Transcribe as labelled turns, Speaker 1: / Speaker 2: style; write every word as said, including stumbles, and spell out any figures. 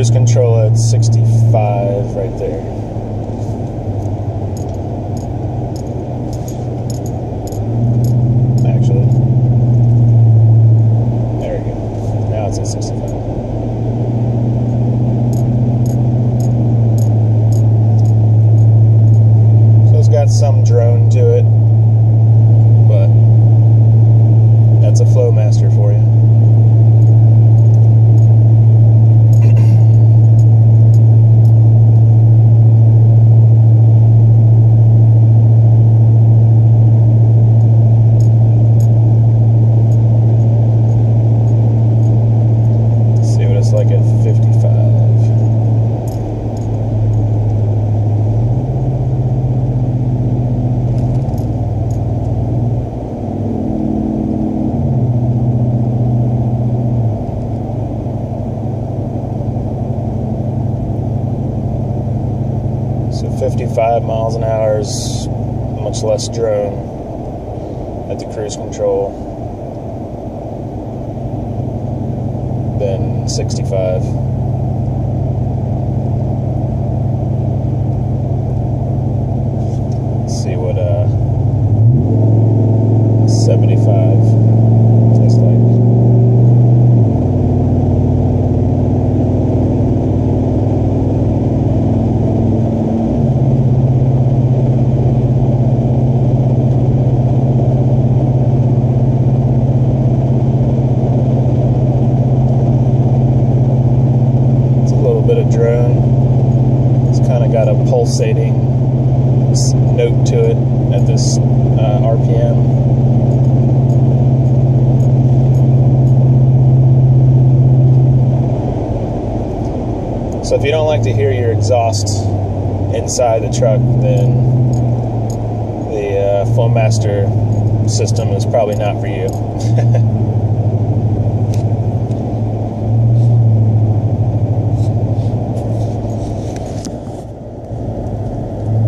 Speaker 1: cruise control at sixty-five right there. Actually, there we go. Now it's at sixty-five. So it's got some drone to it, but that's a Flowmaster for you. Like at fifty-five. So fifty-five miles an hour is much less drone at the cruise control than sixty-five. Let's see what uh, seventy-five tastes like. Bit of drone. It's kind of got a pulsating note to it at this uh, R P M. So if you don't like to hear your exhaust inside the truck, then the uh, Flowmaster system is probably not for you.